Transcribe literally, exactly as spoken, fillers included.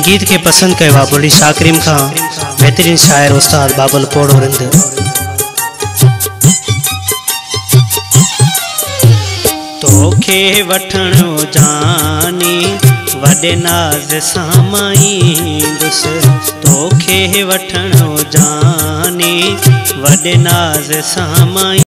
गीत के पसंद कयो बोली शाकरीम का बेहतरीन शायर उस्ताद बाबुल पोड़ो रिंद। तोखे वठणो जानी वडे नाज सामाईंदुस, तोखे वठणो जानी वडे नाज सामाई।